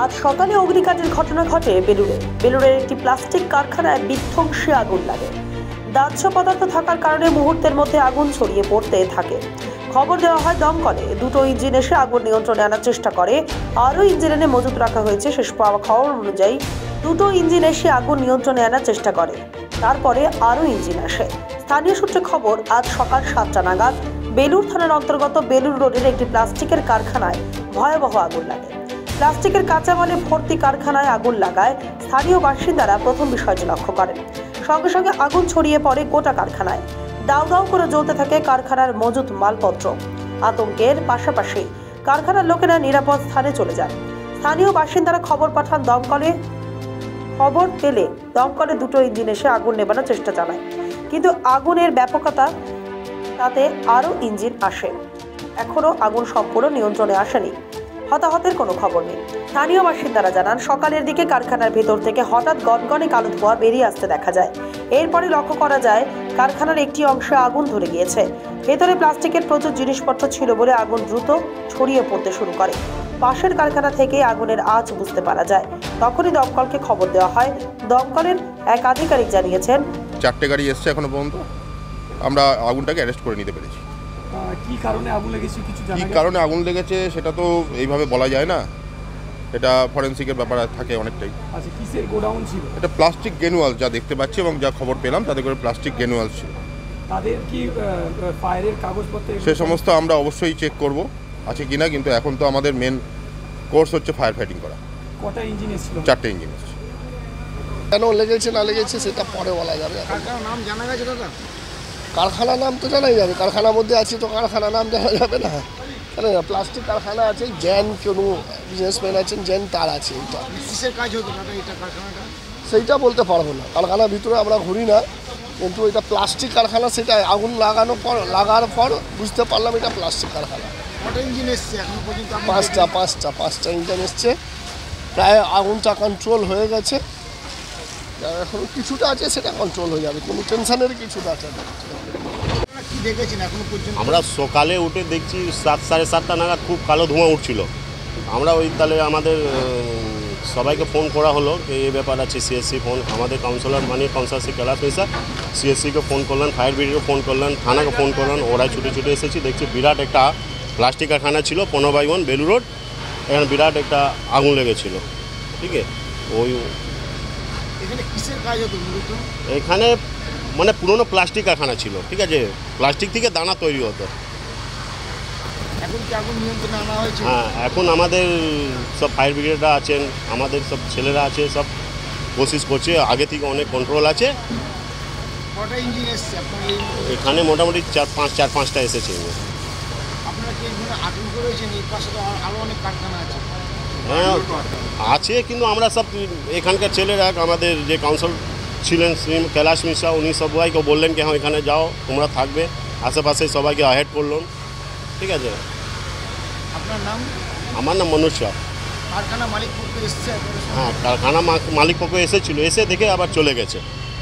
আজ সকালে অগ্নিকাণ্ডের ঘটনা ঘটে বেলুড়ের একটি প্লাস্টিক কারখানায় বিধ্বংসী আগুন লাগে। দাহ্য পদার্থ থাকার কারণে মুহূর্তের মধ্যে আগুন ছড়িয়ে পড়তে থাকে। খবর দেওয়া হয় দমকলে। দুটো ইঞ্জিন এসে আগুন নিয়ন্ত্রণে আনার চেষ্টা করে। আরও ইঞ্জিন এনে মজুত রাখা হয়েছে। শেষ পাওয়া খবর অনুযায়ী দুটো ইঞ্জিন এসে আগুন নিয়ন্ত্রণে আনার চেষ্টা করে, তারপরে আরও ইঞ্জিন আসে। স্থানীয় সূত্রে খবর, আজ সকাল 7টা নাগাদ বেলুড় থানার অন্তর্গত বেলুড় রোডের একটি প্লাস্টিকের কারখানায় ভয়াবহ আগুন লাগে। প্লাস্টিকের কাঁচামালে ভর্তি কারখানায় আগুন লাগায় স্থানীয় বাসিন্দারা প্রথম বিষয়টি লক্ষ্য করেন। সঙ্গে সঙ্গে আগুন ছড়িয়ে পড়ে গোটা কারখানায়। দাউ দাউ করে জ্বলতে থাকে কারখানার মজুত মালপত্র। আতঙ্কের পাশাপাশি কারখানার লোকেরা নিরাপদ স্থানে চলে যান। স্থানীয় বাসিন্দারা খবর পাঠান দমকলে। খবর পেলে দমকলে দুটো ইঞ্জিন এসে আগুন নেভানোর চেষ্টা চালায়, কিন্তু আগুনের ব্যাপকতা তাতে আরও ইঞ্জিন আসে। এখনও আগুন সম্পূর্ণ নিয়ন্ত্রণে আসেনি। হতাহতের কোনো খবর নেই। স্থানীয় বাসিন্দারা জানান, সকালের দিকে কারখানার ভেতর থেকে হঠাৎ গনগনে কালো ধোঁয়া বেরিয়ে আসতে দেখা যায়। এরপরে লক্ষ্য করা যায় কারখানার একটি অংশে আগুন ধরে গিয়েছে। ভেতরে প্লাস্টিকের প্রচুর জিনিসপত্র ছিল বলে আগুন দ্রুত ছড়িয়ে পড়তে শুরু করে। পাশের কারখানা থেকে আগুনের আঁচ বুঝতে পারা যায়। তখনই দমকলকে খবর দেওয়া হয়। দমকলের এক আধিকারিক জানিয়েছেন, 4টে গাড়ি এসছে এখনো পর্যন্ত। আমরা আগুনটাকে অ্যারেস্ট করে নিতে পেরেছি। কি কারণে আগুন লেগেছে কিছু জানা গেছে? কি কারণে আগুন লেগেছে সেটা তো এইভাবে বলা যায় না, এটা ফরেন্সিকের ব্যাপার থাকে অনেকটাই। আচ্ছা, কিসের গোডাউন ছিল? এটা প্লাস্টিক গ্র্যানুয়াল, যা দেখতে পাচ্ছি এবং যা খবর পেলাম তাতে করে প্লাস্টিক গ্র্যানুয়াল ছিল। তাদের কি ফায়ারের কাগজপত্র সে সমস্ত আমরা অবশ্যই চেক করব আছে কিনা, কিন্তু এখন তো আমাদের মেন কোর্স হচ্ছে ফায়ার ফাইটিং করা। কটা ইঞ্জিন এসেছিল? 4টে ইঞ্জিন এসেছে। কেন লেগেছে না লেগেছে সেটা পরে বলা যাবে। কারখানার নাম জানা গেছে দাদা? কারখানার নাম তো জানাই যাবে, কারখানার মধ্যে আছে তো কারখানার নাম জানা যাবে না। কেন প্লাস্টিক কারখানা আছে, জেন কোনো বিজনেসম্যান আছেন, জেন তার আছে। এটা কিসের কাজ হতো দাদা এটা কারখানাটা? সেইটা বলতে পারবো না। কারখানার ভিতরে আমরা ঘুরি না, কিন্তু এটা প্লাস্টিক কারখানা। সেটা আগুন লাগার পর বুঝতে পারলাম এটা প্লাস্টিক কারখানা। কটা ইঞ্জিন এসছে এখন পর্যন্ত? পাঁচটা ইঞ্জিন এসছে। প্রায় আগুনটা কন্ট্রোল হয়ে গেছে। এখন কিছুটা আছে, সেটা কন্ট্রোল হয়ে যাবে, কোনো টেনশনের কিছুটা আছে না। কি দেখেছেন এখন পর্যন্ত? আমরা সকালে উঠে দেখছি 7-7:30 নাগাদ খুব কালো ধোঁয়া উঠছিল। আমরা ওই তাহলে আমাদের সবাইকে ফোন করা হলো, এই ব্যাপার আছে। সিএসসি ফোন, আমাদের কাউন্সিলর কাউন্সিলর কৈলাস মিশ্রা সিএসসিকে ফোন করলেন, ফায়ার ব্রিগেডকে ফোন করলেন, থানাকে ফোন করলেন। ওরাই ছুটে এসেছি। দেখছি বিরাট একটা প্লাস্টিক কারখানা ছিল 15/1 বেলুড় রোড। এখানে বিরাট একটা আগুন লেগেছিল। ঠিক আছে, ওই এখানে কিসের কাজ হতো? এখানে মানে পুরনো প্লাস্টিক কারখানা ছিল। ঠিক আছে, প্লাস্টিক থেকে দানা তৈরি হতো। এখন কি আগুন নিয়ন্ত্রণে আনা হয়েছে? হ্যাঁ, এখন আমাদের সব ফায়ার ব্রিগেডরা আছেন, আমাদের সব ছেলেরা আছে, সব কোশিশ করছে। আগে থেকে অনেক কন্ট্রোল আছে। কটা ইঞ্জিন এসছে এখানে? মোটামুটি 4-5টা এসেছে। আপনারা কি আগুন করেছেন? এই পাশে তো আরও অনেক কারখানা আছে। হ্যাঁ আছে, কিন্তু আমরা সব এখানকার ছেলেরা, আমাদের যে কাউন্সিল ছিলেন কৈলাস মিশ্রা, উনি সবাইকে বললেন কি হ্যাঁ এখানে যাও, তোমরা থাকবে। আশেপাশে সবাইকে অ্যাহেড করলাম। ঠিক আছে। আপনার নাম? আমার নাম মনোজ শাহ। কারখানা মালিক পক্ষ এসছে? হ্যাঁ, কারখানা মালিক পক্ষ এসেছিল, এসে দেখে আবার চলে গেছে।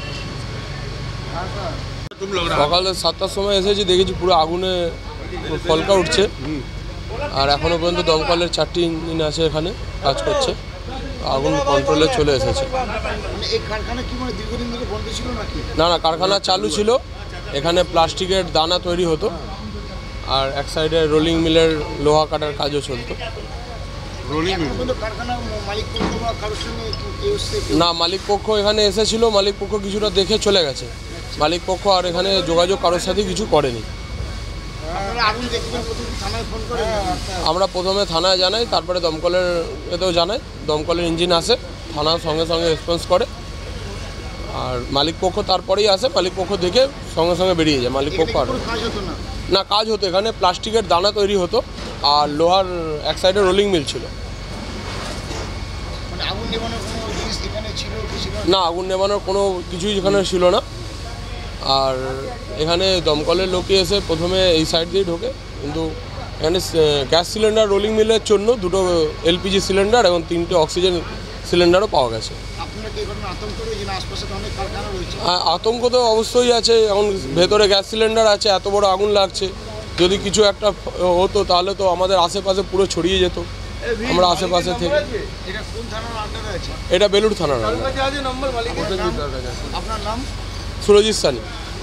সকালে 7টার সময় এসেছি, দেখেছি পুরো আগুনে ফলকা উঠছে। আর এখনও পর্যন্ত দমকলের 4টি ইঞ্জিন আছে, এখানে কাজ করছে। আগুন কন্ট্রোলে চলে এসেছে। না, কারখানা চালু ছিল। এখানে প্লাস্টিকের দানা তৈরি হতো, আর এক সাইডে রোলিং মিলের লোহা কাটার কাজও চলতো। না, মালিক পক্ষ এখানে এসেছিল। মালিক পক্ষ কিছুটা দেখে চলে গেছে। মালিক পক্ষ আর এখানে যোগাযোগ কারোর সাথে কিছু করেনি। আমরা প্রথমে থানায় জানাই, তারপরে দমকলের এতেও জানাই। দমকলের ইঞ্জিন আসে, থানার সঙ্গে সঙ্গে রেসপন্স করে। আর মালিক পক্ষ তারপরেই আসে। মালিক পক্ষ দেখে সঙ্গে সঙ্গে বেরিয়ে যায়। মালিক পক্ষ আর না, কাজ হতো এখানে। প্লাস্টিকের দানা তৈরি হতো, আর লোহার এক সাইডে রোলিং মিল ছিল। না, আগুন নেভানোর কোনো কিছুই এখানে ছিল না। আর এখানে দমকলের লোকে এসে প্রথমে এই সাইড দিয়ে ঢোকে, কিন্তু এখানে গ্যাস সিলিন্ডার রোলিং মিলের জন্য 2টো এলপিজি সিলিন্ডার এবং 3টে অক্সিজেন সিলিন্ডারও পাওয়া গেছে। আতঙ্ক তো অবশ্যই আছে। এখন ভেতরে গ্যাস সিলিন্ডার আছে, এত বড় আগুন লাগছে। যদি কিছু একটা হতো তাহলে তো আমাদের আশেপাশে পুরো ছড়িয়ে যেত। আমরা আশেপাশে থেকে। এটা কোন থানার আন্ডারে আছে? এটা বেলুড় থানার আপনার নাম? Surajit Sani.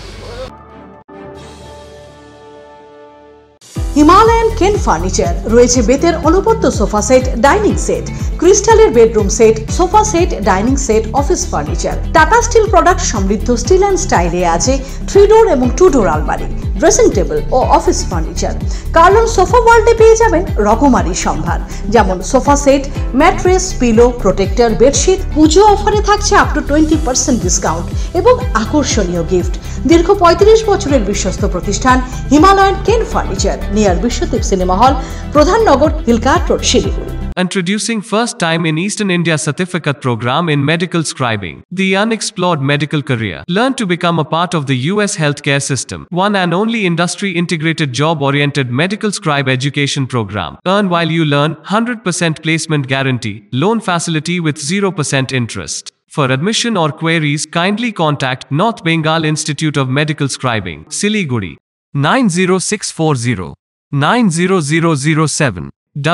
Himalayan cane furniture রয়েছে বেতের অনুপত্য সোফা সেট, ডাইনিং সেট, ক্রিস্টালের bedroom set, sofa set, dining set, office furniture. Tata steel product সমৃদ্ধ স্টিল অ্যান্ড স্টাইলে আছে 3 ডোর এবং 2 ডোর আলমারি, ড্রেসিং টেবিল ও অফিস ফার্নিচার। কার্লন সোফা ওয়ার্ল্ডে পেয়ে যাবেন রকমারি সম্ভার, যেমন sofa set, mattress, pillow, protector, bedsheet. Pujo অফারে থাকছে আপ টু 20% ডিসকাউন্ট এবং আকর্ষণীয় গিফট। দীর্ঘ 35 বছরের বিশ্বস্ত প্রতিষ্ঠান Himalayan cane furniture, near Biswadeep cinema hall, Pradhannagar, hill cart road, Siliguri. Introducing first time in Eastern India certificate program in medical scribing, the unexplored medical career. Learn to become a part of the US healthcare system. One and only industry integrated job oriented medical scribe education program. Earn while you learn, 100% placement guarantee, loan facility with 0% interest. For admission or queries, kindly contact North Bengal Institute of Medical Scribing, Siliguri, 90640 90007.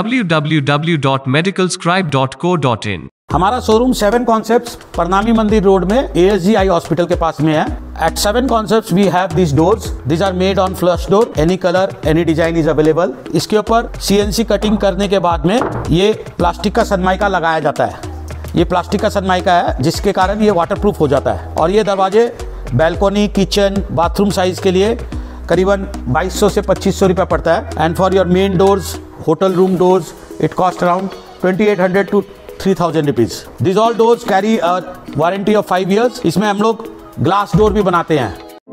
www.medicalscribe.co.in। हमारा showroom 7 concepts प्रणामी मंदिर road में ASGI hospital के पास में है। At 7 concepts we have these doors. These are made on flush door. Any color, any design is available. इसके ऊपर CNC cutting करने के बाद में ये प्लास्टिक का सनमाइका लगाया जाता है। ये प्लास्टिक का सनमाइका है जिसके कारण ये वाटरप्रूफ हो जाता है। और ये दरवाजे बैल्कोनी, किचन, बाथरूम साइज के लिए करीबन 2200 से 2500 रुपये पड़ता है। And for your main doors, hotel room doors, it cost around 2800 to 3000 rupees. This all doors carry a warranty of 5 years। इसमें हम लोग ग्लास डोर भी बनाते हैं।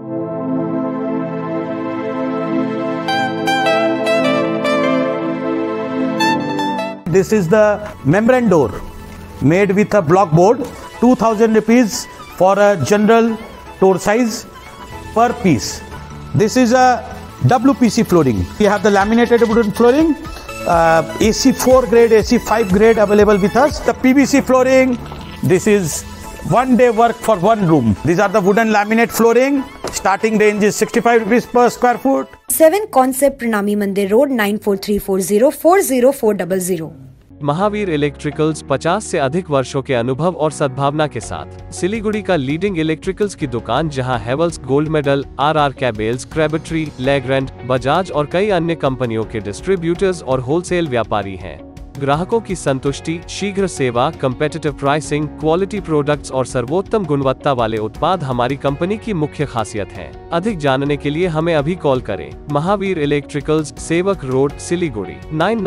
This is the membrane door made with a block board, 2000 rupees for a general door size per piece. This is a WPC flooring. We have the laminated wooden flooring, AC4 grade, AC5 grade available with us. The PVC flooring, this is 1 day work for 1 room. These are the wooden laminate flooring. Starting range is 65 rupees per square foot. 7 Concept Pranami Mandir Road 9434040400। Mahavir electricals 50 से अधिक वर्षों के अनुभव और सद्भावना के साथ सिलीगुड़ी का लीडिंग इलेक्ट्रिकल्स की दुकान, जहां Havells gold medal, RR cables, Crabtree, Legrand, Bajaj और कई अन्य कंपनियों के डिस्ट्रीब्यूटर्स और होलसेल व्यापारी हैं। ग्राहकों की संतुष्टि, शीघ्र सेवा, कम्पेटिटिव प्राइसिंग, क्वालिटी प्रोडक्ट्स और सर्वोत्तम गुणवत्ता वाले उत्पाद हमारी कंपनी की मुख्य खासियत हैं। अधिक जानने के लिए हमें अभी कॉल करें। Mahavir electricals, Sevoke road, Siliguri,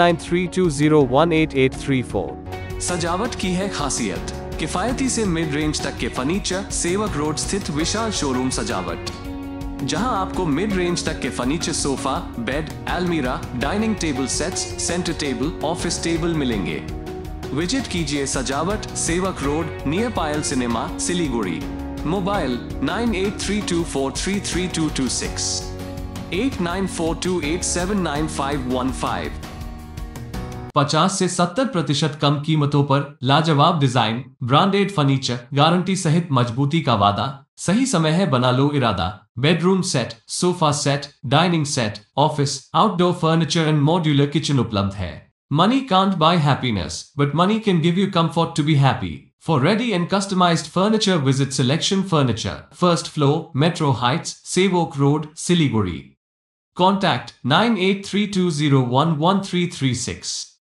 9932018834। सजावट की है खासियत, किफायती से मिड रेंज तक के फर्नीचर। सेवक रोड स्थित विशाल शोरूम सजावट, जहां आपको मिड रेंज तक के फर्नीचर, सोफा, बेड, अलमीरा, dining table sets, centre table, office table मिलेंगे। विजिट कीजिए सजावट, Sevoke road, near Payal cinema, Siliguri. Mobile 9832433226, 8942879515। 50 से 70% कम कीमतों पर लाजवाब डिजाइन, ब्रांडेड फर्नीचर, गारंटी सहित मजबूती का वादा। सही समय है, बना लो इरादा। Bedroom set, sofa set, dining set, office, outdoor furniture and modular kitchen उपलब्ध है। Money can't buy happiness, but money can give you comfort to be happy. For ready and customized furniture, visit Selection Furniture, first floor, Metro Heights, Sevok Road, Siliguri. Contact 9832011336.